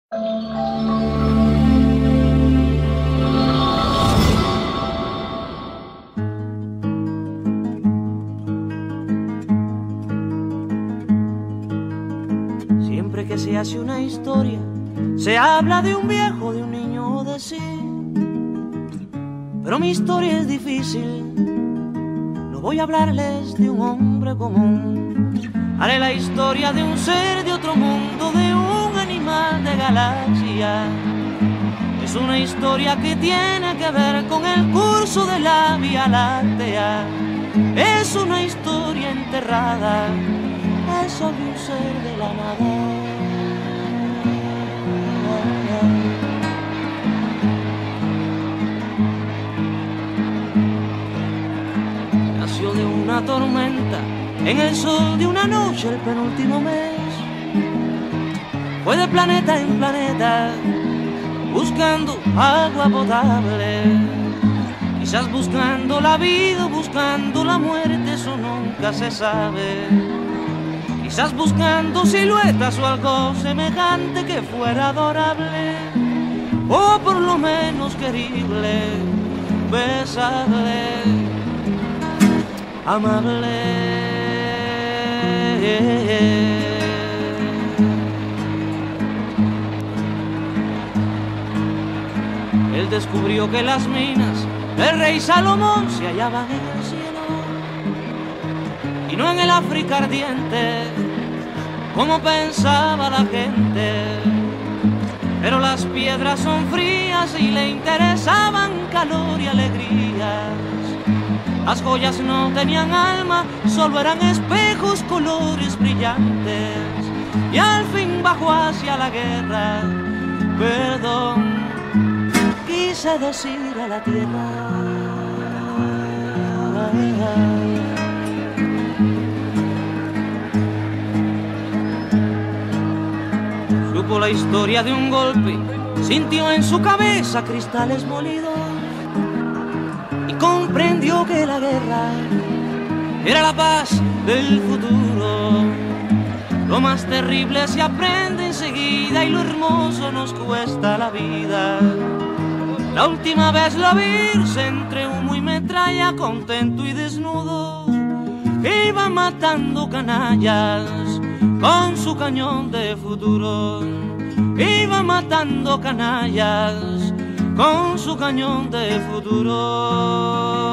Siempre que se hace una historia, se habla de un viejo, de un niño o de sí. Pero mi historia es difícil, no voy a hablarles de un hombre común. Haré la historia de un ser de otro mundo, de un animal de galaxia. Es una historia que tiene que ver con el curso de la Vía Láctea. Es una historia enterrada, es sobre un ser de la nada. Nació de una tormenta, en el sol de una noche el penúltimo mes. Fue de planeta en planeta, buscando agua potable. Quizás buscando la vida, buscando la muerte, eso nunca se sabe. Quizás buscando siluetas o algo semejante que fuera adorable, o por lo menos querible, besable, amable. Él descubrió que las minas del rey Salomón se hallaban en el cielo y no en el África ardiente, como pensaba la gente. Pero las piedras son frías y le interesaban calor y alegrías. Las joyas no tenían alma, solo eran espejos, colores brillantes. Y al fin bajó hacia la guerra, perdón, quise decir a la tierra. Supo la historia de un golpe, sintió en su cabeza cristales molidos y comprendió que la guerra era la paz del futuro. Lo más terrible se aprende enseguida y lo hermoso nos cuesta la vida. La última vez lo vi irse entre humo y metralla, contento y desnudo, iba matando canallas con su cañón de futuro. Iba matando canallas con su cañón de futuro.